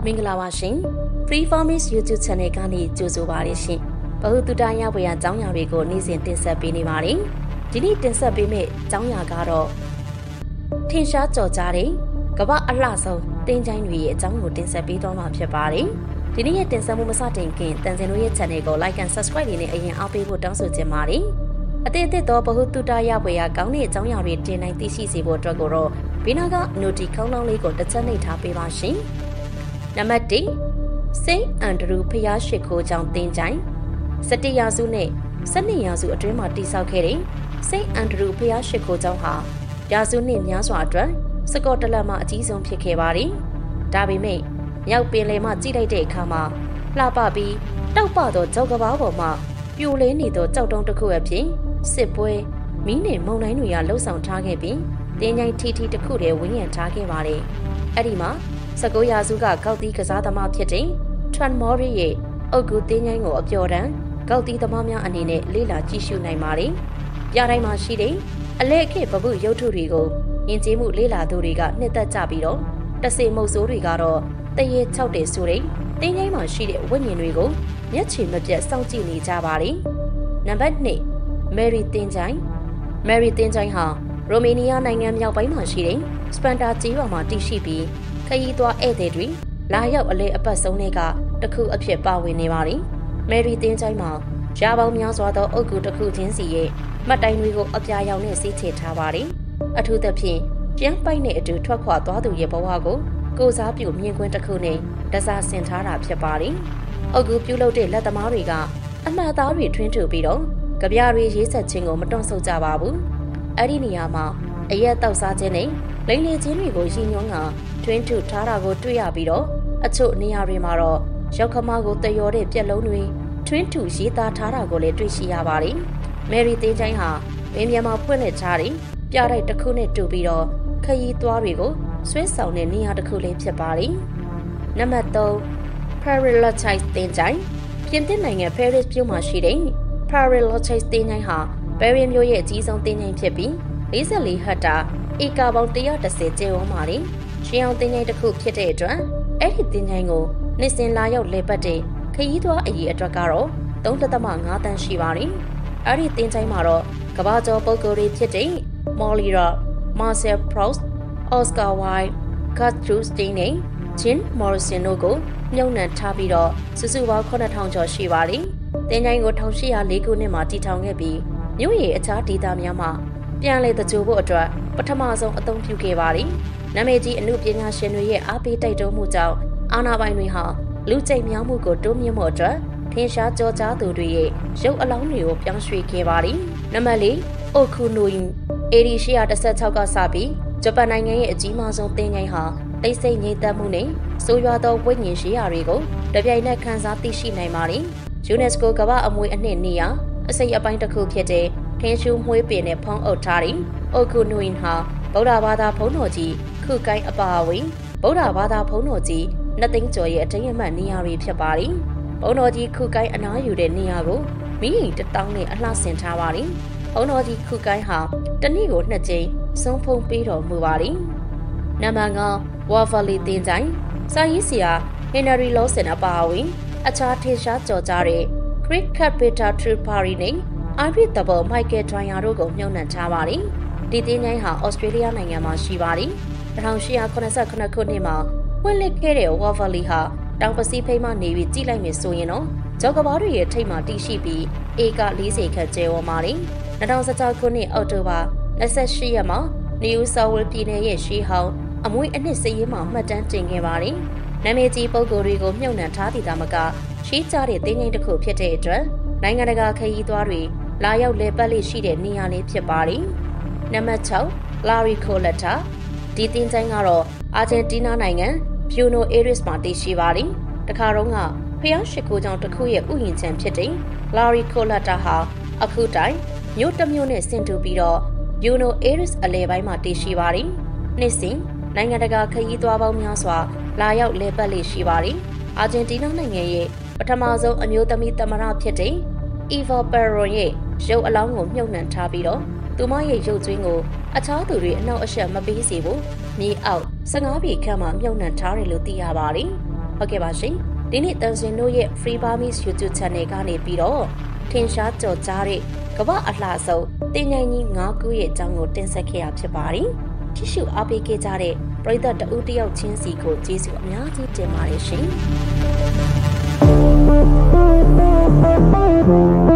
မင်္ဂလာပါရှင် Freeburmese YouTube Channel ကနေကြိုဆိုပါရရှင်ဘဟုတုတရဝေယအကြောင်းအရာတွေကိုနေ့စဉ်တင်ဆက်ပေးနေပါတယ်ဒီနေ့တင်ဆက်ပေးမယ့်အကြောင်းအရာကတော့ထင်ရှားကြော်ကြားတဲ့ကမ္ဘာအလှဆုံးတင်းချိုင်းတွေရဲ့အကြောင်းကိုတင်ဆက်ပေးတော့မှာဖြစ်ပါတယ်ဒီနေ့ရဲ့တင်ဆက်မှုမစတင်ခင်တန်စင်တို့ရဲ့ channel ကို like and subscribe တွေနဲ့အရင်အားပေးဖို့တောင်းဆိုချင်ပါတယ်အသေးသေးသောဘဟုတုတရဝေယကောင်းတဲ့အကြောင်းအရာတွေတင်နိုင်သိရှိစေဖို့အတွက်ကိုတော့ဘေးနားက note ခေါင်းလောင်းလေးကိုတစ်ချက်နှိပ်ထားပေးပါရှင်နံပါတ်1စိန့်အန်ဒရူဖျားရှိခိုးကြောင့်တင်းချိုင်း17ရာစုနဲ့12ရာစုအတွင်းမှာတည်ဆောက်ခဲ့တဲ့စိန့်အန်ဒရူဖျားရှိခိုးကြောင့်ဟာရာစုနှစ်များစွာအတွက်စကော့တလန်မှာအကြီးဆုံးဖြစ်ခဲ့ပါတယ်ဒါပေမဲ့မြောက်ပင်လယ်မှာကြည့်လိုက်တဲ့အခါမှာလှပပြီးတောက်ပသောကြောက်ကဘာပေါ်မှာပြိုလဲနေသောကြောက်တုံးတစ်ခုအဖြစ်စစ်ပွဲမီးနဲ့မုန်တိုင်းတွေကလှုပ်ဆောင်ထားခဲ့ပြီးတင်းချိုင်းထီထီတစ်ခုတည်းဝန်းရံထားခဲ့ပါတယ်အဲ့ဒီမှာ19ရာစုကကောက်တီးကစားသမားဖြစ်တဲ့ထရန်မော်ရီရဲ့အုတ်ဂူတင်းချိုင်းကိုအပျော်တမ်းကောက်တီးသမားများအနေနဲ့လေ့လာကြည့်ရှုနိုင်ပါတယ်။ပြတိုင်းမှာရှိတဲ့အလဲအခေပပုရုပ်ထုတွေကိုယဉ်ကျေးမှုလေ့လာသူတွေကနှစ်သက်ကြပြီးတော့တစေမုတ်ဆိုးတွေကတော့တရေ၆တဲ့ဆိုတဲ့တင်းချိုင်းမှာရှိတဲ့ဝိညာဉ်တွေကိုမျက်ခြေမပြတ်စောင့်ကြည့်နေကြပါတယ်။နံပါတ်2မယ်ရီတင်းချိုင်းမယ်ရီတင်းချိုင်းဟာရိုမေနီးယားနိုင်ငံမြောက်ပိုင်းမှာရှိတဲ့စပန်တာကျေးရွာမှာတည်ရှိပြီးခရီးသွားဧည့်သည်တွေလာရောက်အလဲအပတ်ဆုံးတွေကတခုအဖြစ်ပါဝင်နေပါတယ်။မယ်ရီတင်းချိုင်းမှာရာပေါင်းများစွာသောအုတ်ဂူတစ်ခုချင်းစီရဲ့မှတ်တိုင်တွေကိုအပြာရောင်နဲ့စီးချထားပါတယ်။အထူးသဖြင့်ကျန်းပိုက်နဲ့အတူထွက်ခွာသွားသူရဲ့ဘဝကိုကိုစားပြုမြင်ကွင်းတစ်ခုနဲ့တစားဆင်ထားတာဖြစ်ပါတယ်။အုတ်ဂူပြုလုပ်တဲ့လက်သမားတွေကအမှတ်အသားတွေထွင်းထူပြီးတော့ကြပြတွေရေးဆက်ခြင်းကိုမတွန့်ဆုတ်ကြပါဘူး။အဲ့ဒီနေရာမှာအရက်တောက်စားခြင်းနဲ့လိမ်လည်ခြင်းတွေကိုရည်ညွှန်းကထွင်းထုထားတာကိုတွေ့ရပြီးတော့အချို့နေရာတွေမှာတော့ရောက်ခမကိုတယောတဲ့ပြက်လုံးတွေထွင်းထုရေးသားထားတာကိုလည်းတွေ့ရှိရပါတယ်။မယ်ရီတင်းချိုင်းဟာမင်းမြန်မာဖွင့်လှစ်ထားတဲ့ပြတိုက်တစ်ခုနဲ့တူပြီးတော့ခရီးသွားတွေကိုဆွဲဆောင်တဲ့နေရာတစ်ခုလေးဖြစ်ပါတယ်။နံပါတ်3 Freeburmese တင်းချိုင်းပြင်သစ်နိုင်ငံ Paris မြို့မှာရှိတဲ့ Freeburmese တင်းချိုင်းဟာပဲရီမြို့ရဲ့အကြီးဆုံးတင်းချိုင်းဖြစ်ပြီး44ဟက်တာဧကပေါင်း130ကျယ်ဝန်းပါတယ်။ရှင်းအောင်တင်းချိုင်းတစ်ခုဖြစ်တဲ့အတွက်အဲ့ဒီတင်းချိုင်းကိုနှစ်စဉ်လာရောက်လေပတ်တဲ့ခရီးသွားအရေးအတွက်ကတော့3.5 တန်းရှိပါတယ်။အဲ့ဒီတင်းချိုင်းမှာတော့ကမ္ဘာကျော်ပုဂ္ဂိုလ်တွေဖြစ်တဲ့မော်လီရာမာဆယ်ပရော့စ်အော်စကာဝိုင်ဂတ်ထရူစတင်းနဲ့ဂျင်မော်ရီဆင်တို့ကိုမြုံနှံထားပြီးတော့စုစုပေါင်း9000ကျော်ရှိပါတယ်။တင်းချိုင်းကို1804ခုနှစ်မှာတည်ထောင်ခဲ့ပြီးမြို့ရဲ့အခြားဒေသများမှာပြန်လည်တကြိုဖို့အတွက်ပထမဆုံးအသုံးပြုခဲ့ပါတယ်။နာမည်ကြီးအမှုပညာရှင်တွေရဲ့အားပေးတိုက်တွန်းမှုကြောင့်အာဏာပိုင်တွေဟာလူကြိတ်မြောင်းမှုကိုတိုးမြှင့်ဖို့အတွက်ထင်ရှားကြောကြားသူတွေရဲ့ရုပ်အလောင်းတွေကိုပြောင်းရွှေ့ခဲ့ပါတယ်။နံပါတ်4အိုကူနိုယင်1816ကစပြီးဂျပန်နိုင်ငံရဲ့အကြီးမားဆုံးတင်းချိုင်းဟာတိတ်ဆိတ်ငြိမ်သက်မှုနဲ့ဆိုးရွားသောဝိညာဉ်ရှိရာတွေကိုတပြိုင်နက်ခန်းစားသိရှိနိုင်ပါတယ်။ UNESCO ကမ္ဘာအမွေအနှစ်နေရာအစိတ်အပိုင်းတစ်ခုဖြစ်တဲ့ထင်းရှူးမွှေးပင်နဲ့ဖုံးအုပ်ထားတဲ့အိုကူနိုယင်ဟာဗုဒ္ဓဘာသာဘုန်းတော်ကြီးခုကိုင်းအပါအဝင်ဗုဒ္ဓဘာသာဘုန်းတော်ကြီးနှစ်သိန်းကျော်ရဲ့အထိမ်းအမှတ်နေရာတွေဖြစ်ပါတယ်။ဘုန်းတော်ကြီးခုကိုင်းအနားယူတဲ့နေရာကိုမိရင်1000နဲ့အလှဆင်ထားပါတယ်။ဘုန်းတော်ကြီးခုကိုင်းဟာတနည်းကို2ကြိမ်ဆုံးဖုံးပေးတော်မူပါတယ်။နံပါတ်5ဝါဖာလီတင်းချိုင်းစာရေးဆရာဟင်နရီလောဆန်အပါအဝင်အခြားထင်ရှားကျော်ကြားတဲ့ Great Capital Tripari နဲ့ Ivy Double Michael Dwyer တို့ကိုမြှုပ်နှံထားပါတယ်။ဒီတင်းချိုင်းဟာဩစတြေးလျနိုင်ငံမှာရှိပါတယ်။1889ခုနှစ်မှာပွင့်လစ်ခဲ့တဲ့ဝါဖာလီဟာတောင်ပစိဖိတ်မှနေပြီးကြည့်လိုက်မယ်ဆိုရင်တော့ကြောက်ကဘာတွေရဲ့ထိပ်မှာတည်ရှိပြီးဧက40ခန့်ကျယ်ဝန်းပါတယ်။2016ခုနှစ်အောက်တိုဘာ28ရက်မှာနယူးဆော်ဝဲပြည်နယ်ရဲ့ရှေးဟောင်းအမွေအနှစ်စည်ရင်းမှာမှတ်တမ်းတင်ခဲ့ပါတယ်။နာမည်ကြီးပုဂ္ဂိုလ်တွေကိုမြှုပ်နှံထားသည့်သာမကရှိကြတဲ့တင်းချိုင်းတစ်ခုဖြစ်တဲ့အတွက်နိုင်ငံတကာခရီးသွားတွေလာရောက်လေပတ်လေးရှိတဲ့နေရာလေးဖြစ်ပါတယ်။နံပါတ်6လာရီကိုလက်တာဒီတင်းချိုင်းကတော့အာဂျင်တီးနားနိုင်ငံဘျူနိုအေရစ်မှာတည်ရှိပါတယ်။တခါတော့ကဖျားရှိခိုးကြောင်တစ်ခုရဲ့ဥယျာဉ်ခြံဖြစ်တဲ့လာရီကိုလက်တာဟာအခုတိုင်မြို့တစ်မြို့နဲ့ဆင်တူပြီးတော့ဘျူနိုအေရစ်အလဲပိုင်းမှာတည်ရှိပါတယ်။နှစ်စဉ်နိုင်ငံတကာခရီးသွားပေါင်းများစွာလာရောက်လေပတ်လေးရှိပါတယ်။အာဂျင်တီးနားနိုင်ငံရဲ့ပထမဆုံးအမျိုးသမီးသမ္မတဖြစ်တဲ့အီဗာပယ်ရိုရဲ့ရုပ်အလောင်းကိုမြှုပ်နှံထားပြီးတော့သူမရဲ့ရုပ်သွင်းကိုအခြားသူတွေအနောက်အရှက်မပေးစေဖို့မြေအောက်15ပေခန့်မှာမြှုပ်နှံထားတယ်လို့သိရပါတယ်။ဟုတ်ကဲ့ပါရှင်ဒီနေ့တန်စင်တို့ရဲ့ Freeburmese YouTube Channel ကနေပြီးတော့ထင်ရှားကြော်ကြားတဲ့ကမ္ဘာအလှဆုံးတင်ញိုင်းကြီး9ခုရဲ့အကြောင်းကိုတင်ဆက်ခဲ့ရဖြစ်ပါတယ်ကြည့်ရှုအားပေးခဲ့ကြတဲ့ပရိသတ်တဦးတယောက်ချင်းစီကိုကျေးဇူးအများကြီးတင်ပါတယ်ရှင်